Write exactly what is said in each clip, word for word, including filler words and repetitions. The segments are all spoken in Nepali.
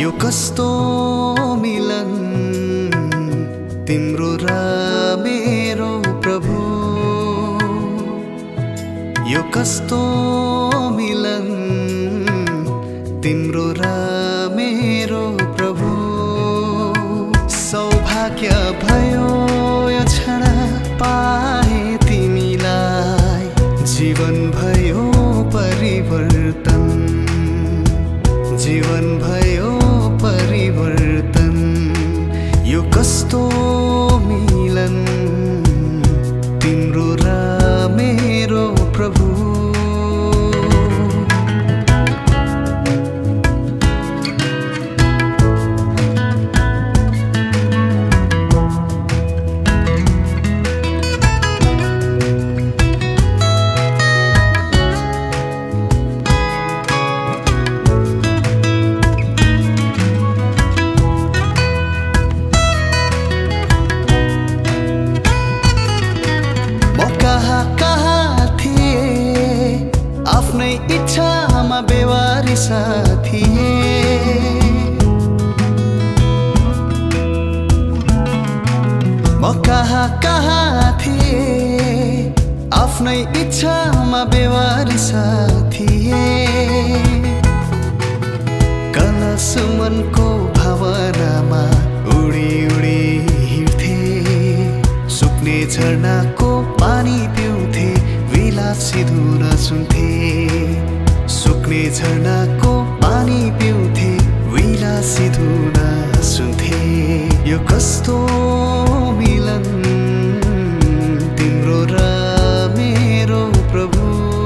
यो कस्तो मिलन तिम्रो र मेरो प्रभु, यो कस्तो मिलन तिम्रो र मेरो प्रभु। सौभाग्य भयो यो क्षण पाए तिमीलाई, जीवन भयो परिवर्तन, जीवन भयो परिवर्तन। यो कस्तो मिलन तिम्रो र मेरो प्रभु। आफ्नै इच्छामा बेवारी साथी, म कहाँ कहाँ थिए आफ्नै इच्छामा बेवारी साथी। कलसुमनको भावनामा उडी उडी हिँड्थे, सुक्ने झरनाको पानी पिउँथे, विलासी धुन सुन्थे। सुक्ने झरनाको पानी पिउँथे, विलासी धुन सुन्थे। यो कस्तो मिलन तिम्रो र मेरो प्रभु।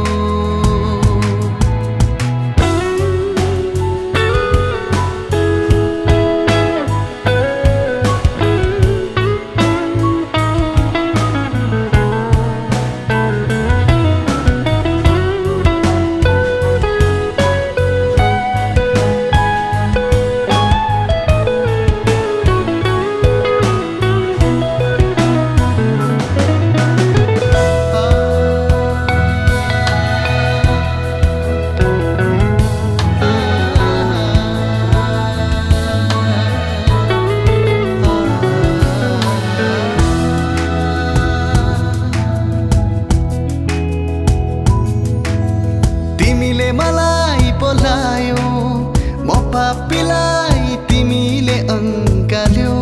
तिमीले मलाई बोलायो, म पापीलाई तिमीले अंकाल्यो।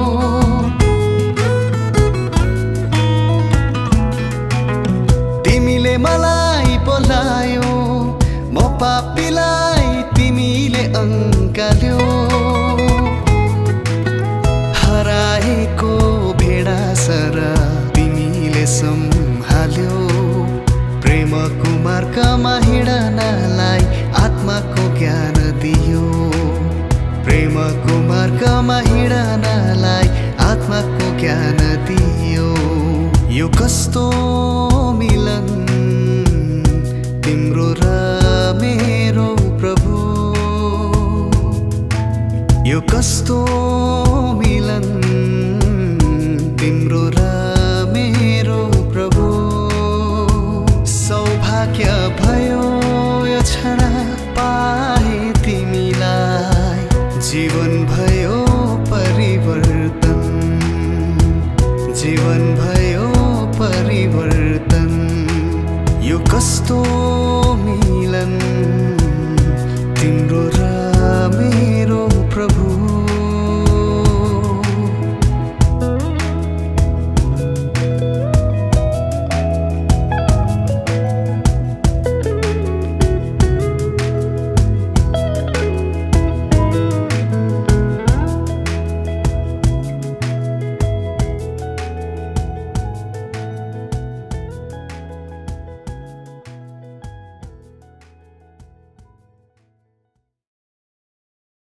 तिमीले मलाई बोलायो, म पापीलाई तिमीले अंकाल्यो। हराएको भेडा सर तिमीले सम्हाल्यो। प्रेमको मार्गमा हिँड्नलाई आत्माको ज्ञान दियो, प्रेमको मार्गमा हिँड्नलाई आत्माको ज्ञान दियो। यो कस्तो मिलन तिम्रो र मेरो प्रभु। यो कस्तो मिलन तिम्रो र मेरो प्रभु। सौभाग्य भयो यो क्षण पाए तिमीलाई, जीवन भयो परिवर्तन, जीवन भयो परिवर्तन। यो कस्तो